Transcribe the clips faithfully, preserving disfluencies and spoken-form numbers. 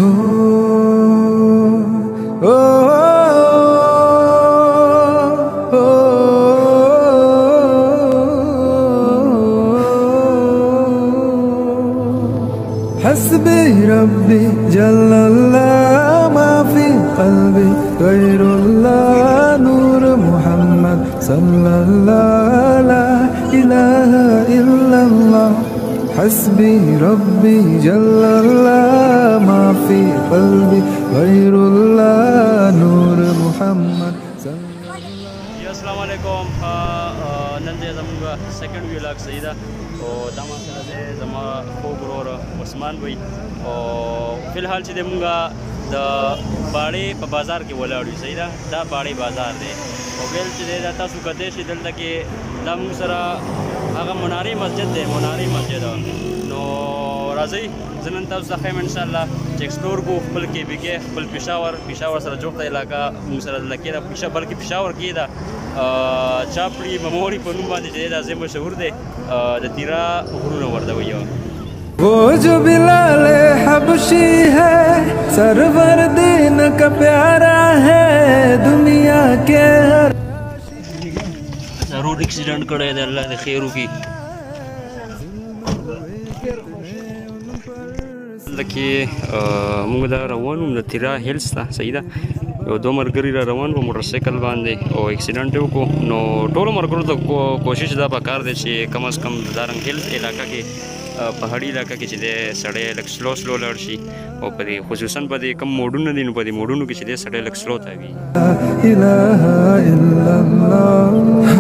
حسبي ربي جل الله ما في قلبي غير الله نور محمد صلى الله لا إله إلا الله حسبي ربي جل الله ما في قلبي غير الله نور محمد अस्सलाम वालेकुम नंदे जमुगा सेकंड व्लॉग सईदा और दामा से जमा को ग्रोर उस्मान भाई और फिलहाल से देमुगा द बाड़े बाजार के वलाड़ी सईदा दा बाड़े बाजार दे और बेल से दाता सुकते से दल तक दम सरा आगा मुनारी मस्जिद दे मुनारी मस्जिद नो राजी जनन तब सखैम इंशाल्लाह एक्सप्लोर को खपल के बिके खपल पेशावर पेशावर सर जोखता इलाका मुसर लकेरा पेशा बल्कि पेशावर की दा चापड़ी ममोरी पनुम बांधे दा से मशहूर दे द तीरा गुरुन वर्दा वयो वो जो बिलाल हबशी है सरवर दीन का प्यारा है दुनिया के जरूर एक्सीडेंट करे दे अल्लाह ने खैर की लकी मुंगदा रवान न तीरा हिल्स था सही दा यो दो मरगरी रवान वो मोटरसाइकिल बांधे और एक्सीडेंट को नो टोलो मरगरो तो को, कोशिश दा पकार दे छे कम अज कम दारंग हिल्स इलाका के पहाड़ी इलाका के चले सड़े लग स्लो स्लो लड़शी और पदे खुसूसन पदे कम मोडून दिन पदे मोडून के चले सड़े लग स्लो था भी इलाहा इल्लल्लाह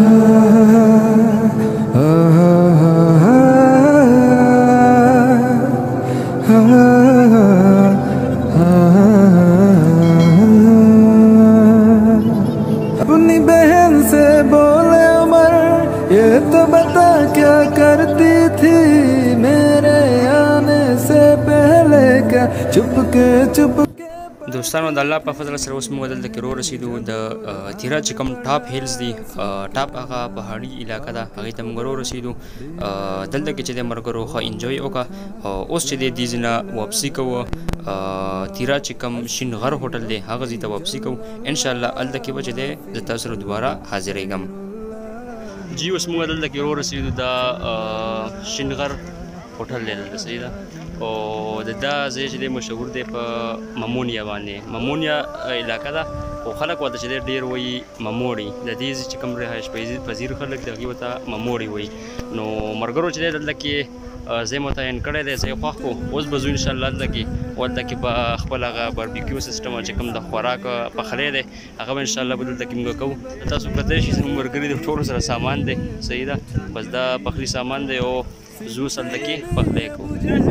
अपनी बहन से बोले उमर ये तो बता क्या करती थी मेरे आने से पहले क्या चुपके चुपके दोस्तों अल्लाह په فضل سره اوس موږ دلته کې رو رسیدو د تیرا چې کوم ټاپ هیلز دی ټاپ هغه پهاړي علاقہ ده هغه ته موږ رو رسیدو دلته کې چې د مرګرو خو انجوای وکا اوس چې د دیزنا واپسی کوو تیرا چې کوم شینغر هوټل دی هغه زیته واپسی کوو ان شاء الله الته کې به چې د تاسو سره دوباره حاضرېږم جی اوس موږ دلته کې رو رسیدو د شینغر هوټل دی دلته صحیح ده او دا ځای چې مشهور دی په ممونیا باندې ممونیا علاقه ده او خلک ورته چې ډېر وایي مموړي د دې چې کوم رهایش پذیر خلک د هغې ورته مموړي وایي نو ملګرو چې دی دلته کې ځای متعین کړی دی ځای خوښ کړو اوس به ځو انشاءالله دلته کې ورته کې به خپل هغه باربیکیو سیسټم چې کوم د خوراک پخلی دی هغه به انشاءالله به دلته کې موږ کوو تاسو کتلی شئ زموږ ملګري د ټولو سره سامان دی صحیح ده بس دا پخلي سامان دی او زو سلدکی پخلے کو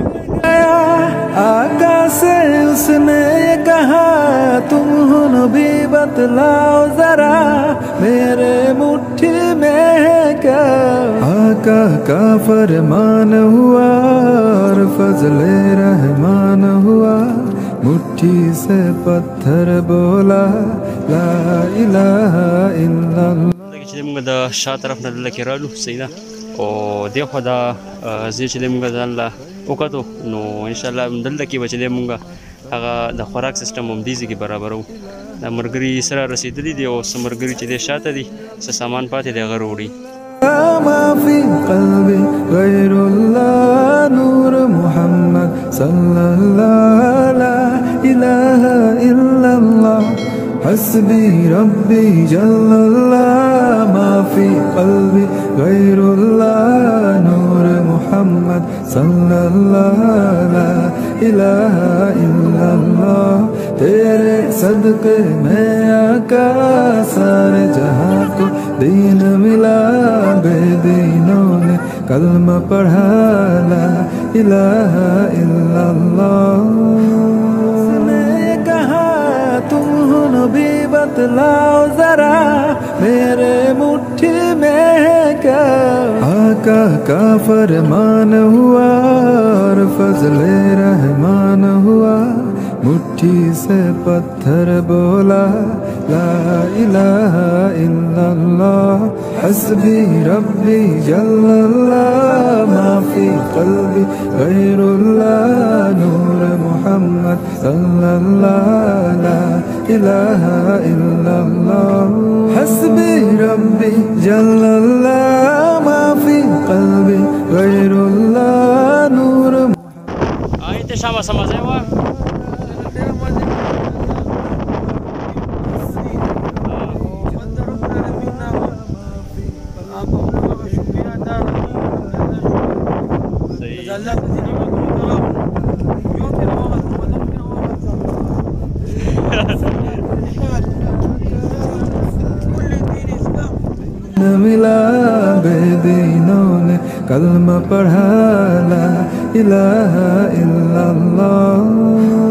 आका से उसने कहा तुम भी बतलाओ जरा मेरे मुट्ठी में है क्या आका का फरमान हुआ और फजले रहमान हुआ मुट्ठी से पत्थर बोला ला इलाहा इल्लल्लाह چې موږ د شا طرف نه لکه رالو سیدا او دغه دا زی چې موږ ځان لا وکړو نو ان شاء الله دلته کې بچ دې موږ هغه د خوراک سیستم هم دیږي کې برابرو د مرګري سره رسیدلی دی او سمرګري چې د شاته دي څه سامان پاتې دی هغه وروړي ما في قلبي غير الله نور محمد صلى الله لا إله إلا الله حسبي ربي جل الله ما في قلبي غير الله نور محمد صلى الله لا إله إلا الله तेरे सदक़े में आका सारे जहां को दीन मिला बेदीनों ने कलमा पढ़ा ला इलाहा इल्लल्लाह उसने कहा तुम भी बतलाओ जरा मेरे मुट्ठी में है क्या आका का फरमान हुआ और फजले रहमान हुआ मुट्ठी से पत्थर बोला ला इलाहा इल्लल्लाह हस्बी रब्बी जल्लल्लाह मा फी क़ल्बी गैरुल्लाह नूर मुहम्मद मुहम्मद सल्लल्लाहु ला इलाहा इल्लल्लाह हस्बी रब्बी जल्लल्लाह मा फी क़ल्बी गैरुल्लाह नूर Ay, itu sama-sama saya, Wah. मिला बेदीनों ने कलमा पढ़ा ला इलाहा इल्लल्लाह